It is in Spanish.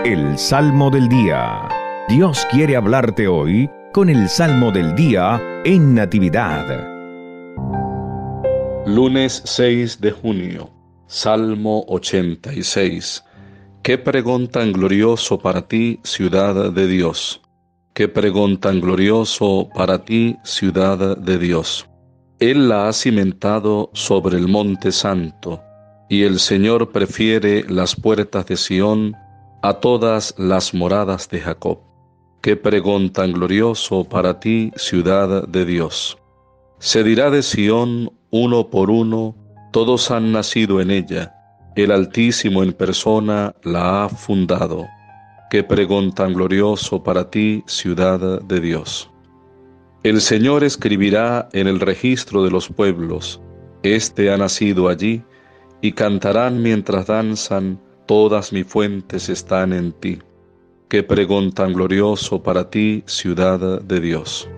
El Salmo del Día. Dios quiere hablarte hoy con el Salmo del Día en Natividad. Lunes 6 de junio, Salmo 86. Qué pregón tan glorioso para ti, ciudad de Dios. Qué pregón tan glorioso para ti, ciudad de Dios. Él la ha cimentado sobre el monte santo, y el Señor prefiere las puertas de Sión a todas las moradas de Jacob. Qué pregón tan glorioso para ti, ciudad de Dios. Se dirá de Sión, uno por uno, todos han nacido en ella, el Altísimo en persona la ha fundado. Qué pregón tan glorioso para ti, ciudad de Dios. El Señor escribirá en el registro de los pueblos, este ha nacido allí, y cantarán mientras danzan, todas mis fuentes están en ti. Qué pregón tan glorioso para ti, ciudad de Dios.